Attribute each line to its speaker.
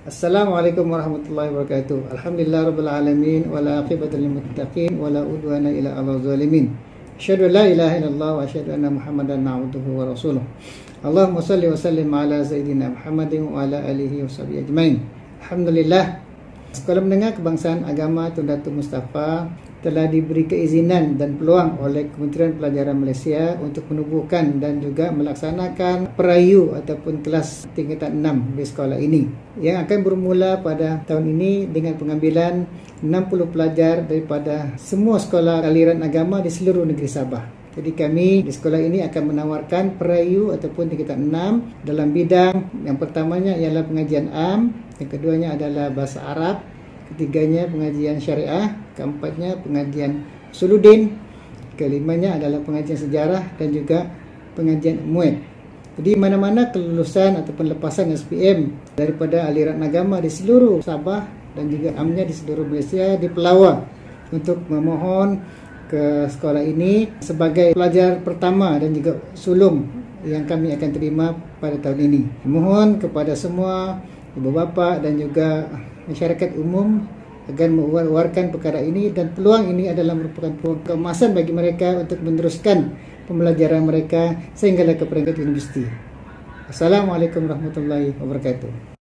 Speaker 1: Assalamualaikum warahmatullahi wabarakatuh. Alhamdulillah rabbil alamin wala aqibatu lil muttaqin wala udwana illa 'alal zalimin. Asyhadu an la ilaha illallah wa asyhadu anna Muhammadan abduhu wa rasuluh. Allahumma shalli wa sallim ala sayidina Muhammadin wa ala alihi washabihi ajmain. Alhamdulillah, Sekolah Menengah Kebangsaan Agama Tun Datuk Mustafa telah diberi keizinan dan peluang oleh Kementerian Pelajaran Malaysia untuk menubuhkan dan juga melaksanakan perayu ataupun kelas tingkatan 6 di sekolah ini, yang akan bermula pada tahun ini dengan pengambilan 60 pelajar daripada semua sekolah aliran agama di seluruh negeri Sabah. Jadi kami di sekolah ini akan menawarkan perayu ataupun tingkatan 6 dalam bidang yang pertamanya ialah pengajian am, yang keduanya adalah bahasa Arab, ketiganya pengajian syariah, keempatnya pengajian usuluddin, kelimanya adalah pengajian sejarah dan juga pengajian muid. Jadi mana-mana kelulusan ataupun lepasan SPM daripada aliran agama di seluruh Sabah dan juga amnya di seluruh Malaysia dipelawar untuk memohon ke sekolah ini sebagai pelajar pertama dan juga sulung yang kami akan terima pada tahun ini. Mohon kepada semua ibu bapa dan juga masyarakat umum agar mewawarkan perkara ini, dan peluang ini adalah merupakan peluang keemasan bagi mereka untuk meneruskan pembelajaran mereka sehinggalah ke peringkat universiti. Assalamualaikum warahmatullahi wabarakatuh.